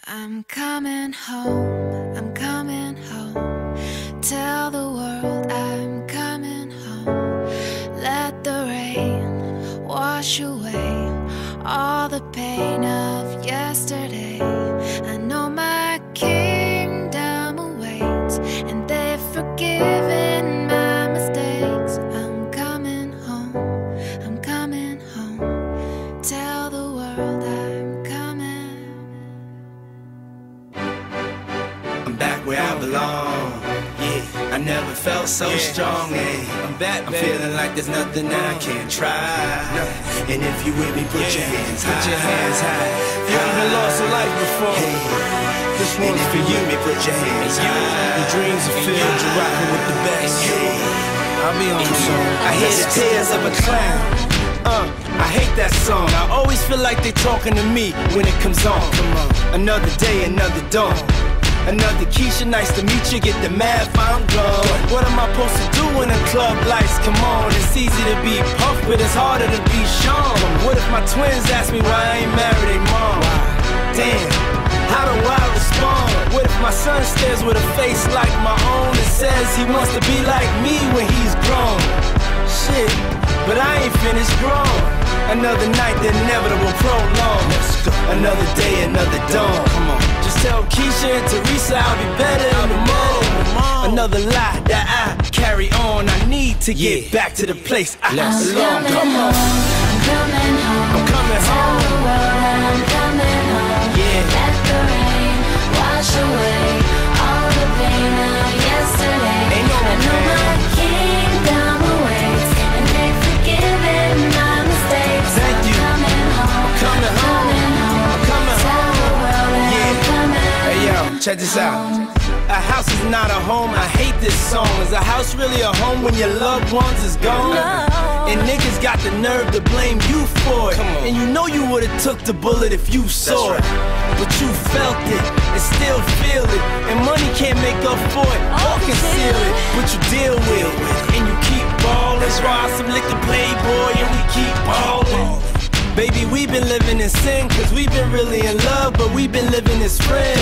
I'm coming home, I'm coming home. Tell the world I'm coming home. Let the rain wash away all the pain of yesterday. I know my kingdom awaits, and they've forgiven my mistakes. I'm coming home, I'm coming home. Tell the world I'm coming. I'm back where I belong. Yeah, I never felt so strong. I'm back, I'm feeling like there's nothing that I can't try. And if you with me, put your hands high. Put your hands high. You haven't lost a life before. This one's for you. Put your hands high. Your dreams are filled. You're rocking with the best. I'll be on the song. I hear the tears of a clown. I hate that song. I always feel like they talking to me when it comes on. Another day, another dawn. Another Keisha, nice to meet you. Get the math, I'm gone. What am I supposed to do when the club lights come on? It's easy to be Puff, but it's harder to be Sean. What if my twins ask me why I ain't married their mom? Damn, how do I respond? What if my son stares with a face like my own and says he wants to be like me when he's grown? Shit, but I ain't finished grown. Another night, the inevitable prolong. Another day, another dawn. Come on. Just tell Keisha and Teresa I'll be better in the morning. Another lie that I carry on. I need to get back to the place I belong. Come on. I'm coming home. I'm coming Tell home. the world I'm coming home. Yeah. Let the rain wash away all the pain of yesterday. Ain't no I know pain. my kingdom awaits, and they've forgiven my mistakes. Thank you. I'm coming home. Coming home. I'm coming Tell the world that I'm coming. Hey yo, check this out. A house is not a home, I hate this song. Is a house really a home when your loved ones is gone? And niggas got the nerve to blame you for it. And you know you would've took the bullet if you saw it. But you felt it and still feel it. And money can't make up for it or conceal it. But you deal with it and you keep ballin'. Ride some liquor Playboy and we keep ballin'. Baby, we've been living in sin, cause we've been really in love, but we've been living as friends.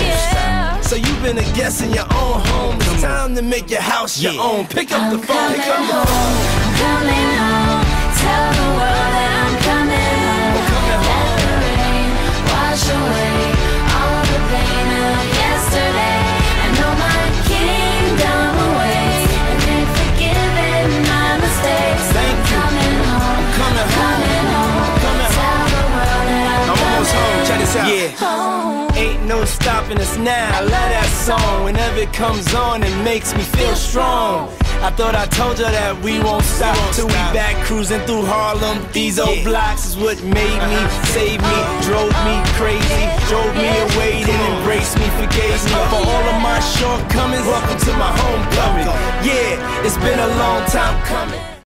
So you've been a guest in your own home. It's time to make your house your own. Pick up the phone, pick up the phone. I'm coming home. Tell the world that I'm coming home. Let the rain wash away all the pain of yesterday. I know my kingdom awaits, and they've forgiven my mistakes. Thank you. Coming home. Coming home. Coming home. Coming Tell the world that I'm almost home, check this out. home. Ain't no stopping us now. I love that song. Whenever it comes on, it makes me feel strong. I thought I told you that we won't stop till we back cruising through Harlem. These old blocks is what made me, saved me, drove me crazy, drove me away, then embraced me, forgave me for all of my shortcomings. Welcome to my homecoming. Yeah, it's been a long time coming.